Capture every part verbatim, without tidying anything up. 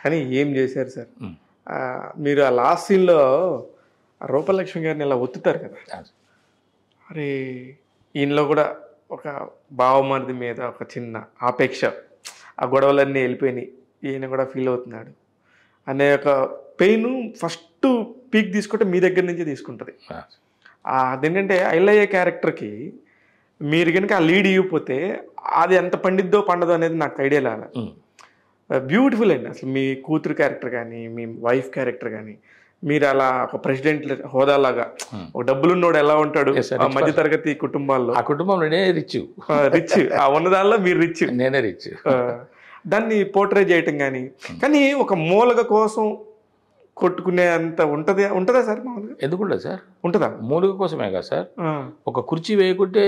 కానీ ఏం చేశారు సార్. మీరు ఆ లాస్ట్ సీన్లో రూపలక్ష్మి గారిని ఇలా ఒత్తుతారు కదా, అరే ఈయనలో కూడా ఒక బావమరిది మీద ఒక చిన్న ఆపేక్ష, ఆ గొడవలన్నీ వెళ్ళిపోయినాయి, ఈయన కూడా ఫీల్ అవుతున్నాడు అనే ఒక పెయిన్ ఫస్ట్ పీక్ తీసుకుంటే మీ దగ్గర నుంచి తీసుకుంటుంది. అదేంటంటే ఐలయ్య క్యారెక్టర్కి మీరు కనుక ఆ లీడ్ ఇవ్వకపోతే అది ఎంత పండిద్దో పండదో అనేది నాకు ఐడియా లేదు. బ్యూటిఫుల్ అండి అసలు మీ కూతురు క్యారెక్టర్ కానీ మీ వైఫ్ క్యారెక్టర్ కానీ, మీరు అలా ఒక ప్రెసిడెంట్ హోదాలాగా ఒక డబ్బులున్నోడు ఎలా ఉంటాడు మధ్య తరగతి కుటుంబాల్లో, ఆ కుటుంబంలో నేనే రిచ్ రిచ్ ఆ ఉన్నదాల్లో మీరు రిచ్, నేనే రిచ్, దాన్ని పోర్ట్రే చేయటం కానీ. కానీ ఒక మూలగ కోసం కొట్టుకునే అంత ఉంటది ఉంటుందా సార్ మామూలుగా? ఎందుకుండదు సార్, ఉంటుందా? మూలుగ కోసమే కదా సార్. ఒక కుర్చీ వేయకుంటే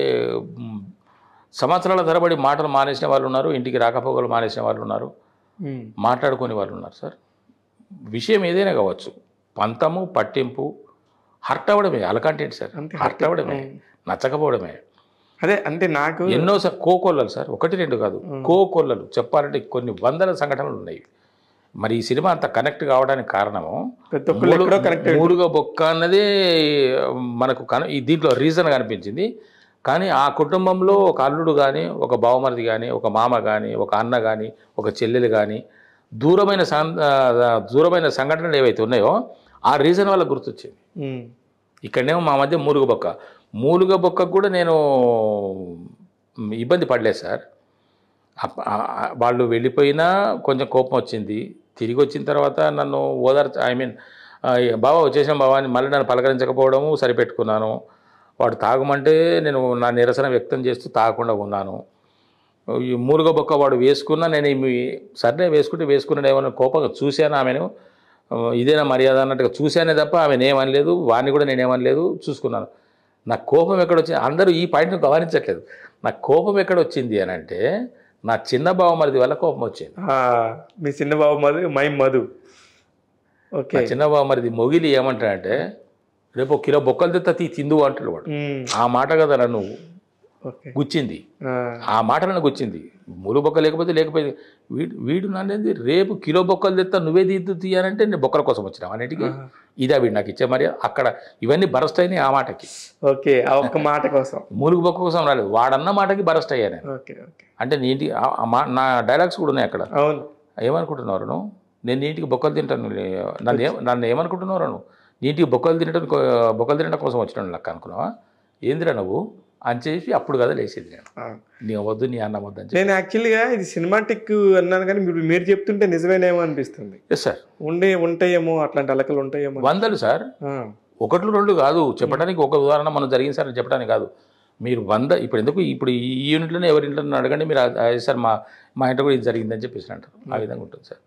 సంవత్సరాల తరబడి మాటలు మానేసిన వాళ్ళు ఉన్నారు, ఇంటికి రాకపోకలు మానేసిన వాళ్ళు ఉన్నారు, మాట్లాడుకునే వాళ్ళు ఉన్నారు సార్. విషయం ఏదైనా కావచ్చు, పంతము పట్టింపు హర్ట్ అవ్వడమే అలకంటేంటి సార్, హర్ట్ అవ్వడమే, నచ్చకపోవడమే. అదే అంటే నాకు ఎన్నో సార్ కోకొల్లలు సార్, ఒకటి రెండు కాదు, కోకొల్లలు చెప్పాలంటే కొన్ని వందల సంఘటనలు ఉన్నాయి. మరి ఈ సినిమా అంత కనెక్ట్ కావడానికి కారణము మూలుగ బొక్క అన్నదే మనకు ఈ దీంట్లో రీజన్ కనిపించింది. కానీ ఆ కుటుంబంలో ఒక అల్లుడు కానీ, ఒక బావమరిది కానీ, ఒక మామ కానీ, ఒక అన్న కానీ, ఒక చెల్లెలు కానీ, దూరమైన దూరమైన సంఘటనలు ఏవైతే ఉన్నాయో ఆ రీజన్ వల్ల గుర్తొచ్చింది. ఇక్కడనేమో మా మధ్య మూలుగ బొక్క, మూలుగ బొక్కకు కూడా నేను ఇబ్బంది పడలేదు సార్. వాళ్ళు వెళ్ళిపోయినా కొంచెం కోపం వచ్చింది, తిరిగి వచ్చిన తర్వాత నన్ను ఓదార్ ఐ మీన్ బావా వచ్చేసాం బావా అని మళ్ళీ నన్ను పలకరించకపోవడము సరిపెట్టుకున్నాను. వాడు తాగమంటే నేను నా నిరసన వ్యక్తం చేస్తూ తాగకుండా ఉన్నాను. ఈ మూలుగ బొక్క వాడు వేసుకున్నా నేను సరే వేసుకుంటే వేసుకున్నాడు ఏమన్నా కోపంగా చూశాను ఆమెను, ఇదేనా మర్యాద అన్నట్టుగా చూశానే తప్ప ఆమెను ఏమనలేదు, వాడిని కూడా నేనేమనలేదు, చూసుకున్నాను. నా కోపం ఎక్కడొచ్చింది, అందరూ ఈ పాయింట్ని గమనించట్లేదు. నా కోపం ఎక్కడొచ్చింది అని అంటే నా చిన్న బావమరిది వల్ల కోపం వచ్చింది. మీ చిన్న బావమరిది మై మధు, ఓకే, చిన్న బావమరిది మొగిలి ఏమంటాడంటే రేపు ఒక కిలో బొక్కలు తెత్తా తీ తిందు అంటాడు వాడు. ఆ మాట కదా నన్ను గుచ్చింది, ఆ మాట నన్ను గుచ్చింది. మూడు బొక్క లేకపోతే లేకపోతే వీడు వీడు నన్నేది రేపు కిలో బొక్కలు తెత్తా నువ్వే తీద్దు తీయాలంటే నేను బొక్కల కోసం వచ్చినావు అన్నిటికీ ఇదా వీడు నాకు ఇచ్చే మరి. అక్కడ ఇవన్నీ బరస్ట్ అయినాయి ఆ మాటకి, ఓకే, ఆ ఒక్క మాట కోసం, మూలుగు బొక్క కోసం రాలేదు, వాడన్న మాటకి బరస్ట్ అయ్యా నేను. అంటే నీటి నా డైలాగ్స్ కూడా ఉన్నాయి అక్కడ. అవును, ఏమనుకుంటున్నారు నువ్వు, నేను నీటికి బొక్కలు తింటాను, నన్ను ఏ నన్ను ఏమనుకుంటున్నారు నువ్వు, నీటికి బొక్కలు తినడం బొక్కలు తినడం కోసం వచ్చినాను లెక్క అనుకున్నావా, ఏందిరా నువ్వు అని చెప్పి అప్పుడు కదా లేచేది నేను, నీ వద్దు నీ అన్న వద్దు అని. నేను యాక్చువల్గా ఇది సినిమాటిక్ అన్నాను కానీ మీరు మీరు చెప్తుంటే నిజమేనేమో అనిపిస్తుంది. ఎస్ సార్, ఉండే ఉంటాయేమో అట్లాంటి అలకలు ఉంటాయేమో, వందలు సార్, ఒకట్లు రెండు కాదు చెప్పడానికి. ఒక ఉదాహరణ మనం జరిగింది సార్ చెప్పడానికి కాదు, మీరు వంద ఇప్పుడు ఎందుకు ఇప్పుడు ఈ యూనిట్లోనే ఎవరి ఇంట్లో అడగండి మీరు సార్ మా మా ఇంట్లో కూడా ఇది జరిగిందని చెప్పేసి అంటారు. ఆ విధంగా ఉంటుంది సార్.